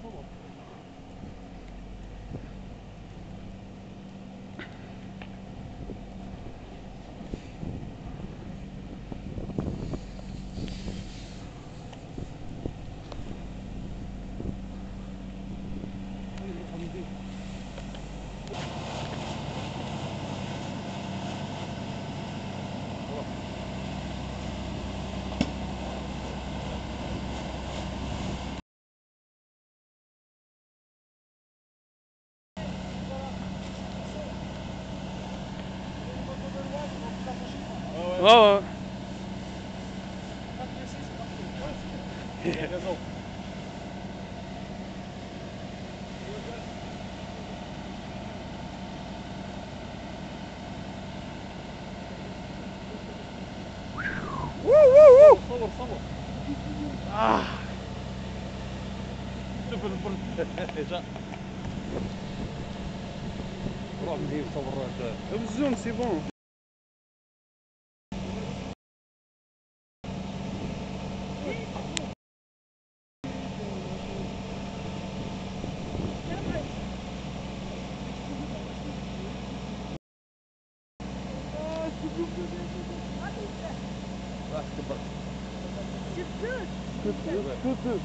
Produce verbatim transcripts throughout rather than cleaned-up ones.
Ouais, ouais. Il a raison. صور صور. Ah. شوف البرد. جا. روح مزيان صور. Zoom, c'est bon. راح تكبر. Coucou.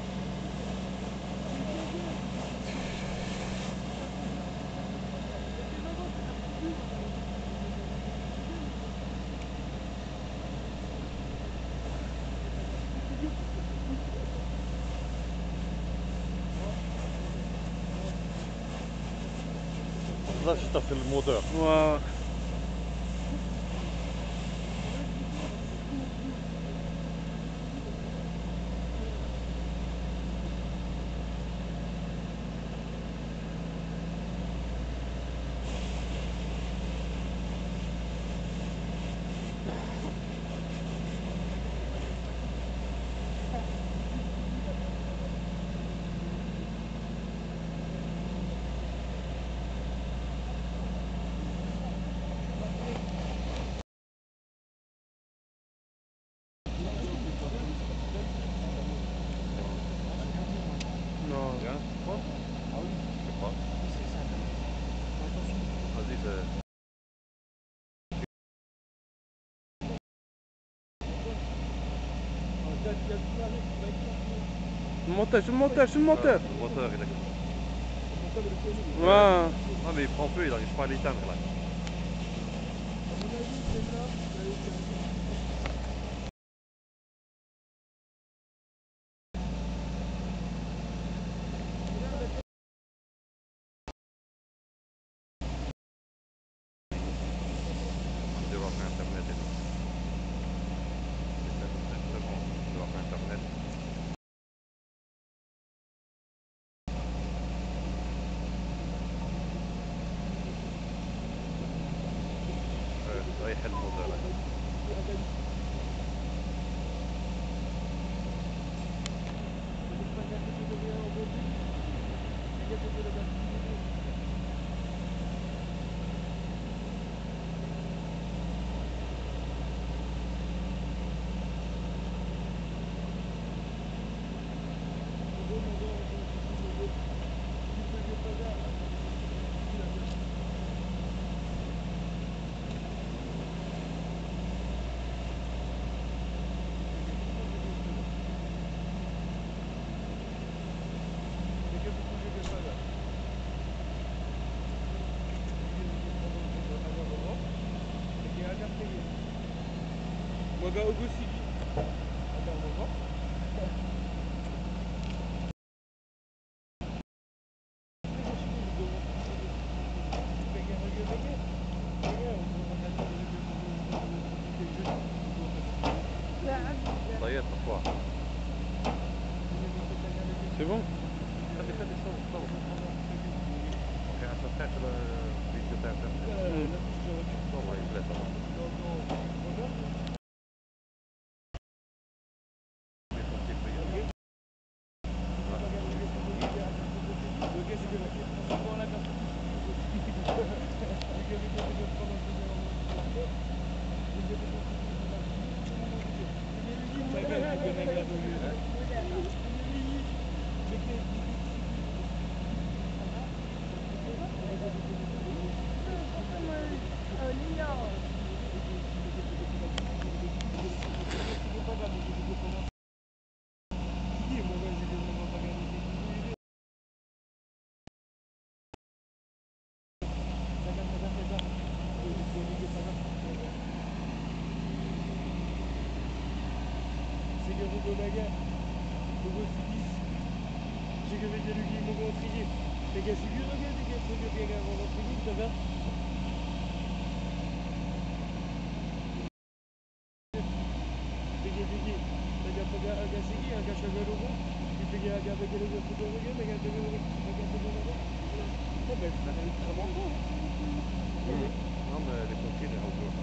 تقدرش تطفي الموتور. Ouais. Non. Bien, tu crois? Ah oui. Je sais pas. Vas-y, c'est... Le montage, le montage, le moteur. Le moteur, il est... Ouais. Non mais il prend peu, il n'arrive pas à l'éteindre là. On doit faire internet et tout. C'est bon, on doit faire internet. رايح الموتور. Waga Ogosi. طيب pourquoi? C'est bon? خلي خلي صور صور. اوكي انت فتحت الفيديو تاع انترنت؟ والله ثلاثة Modern. gars. Hugo Sibis. J'ai que avec lui qui m'ont intrigué. Les gars, c'est vieux, les gars, les gars, c'est vieux, les gars, m'ont intrigué, ça va. Les gars, les gars, les gars, les gars, les gars, c'est qui, un gars, je vais logo. Il fait gars, gars, les gars, les gars, photo, les gars, les gars, les gars, les gars, les gars, photo, les gars. Oh, ben, c'est vraiment bon, hein. Non, mais les pompiers, les هوجوها.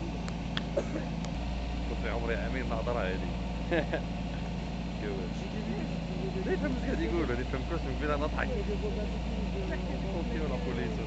كنت عمري عامين نهضرها هذه. جواز. ليه فهمت قاعد يقولوا؟ اللي فهم كرسي نقول انا نضحك. نحكي في البومبي ولا بوليس.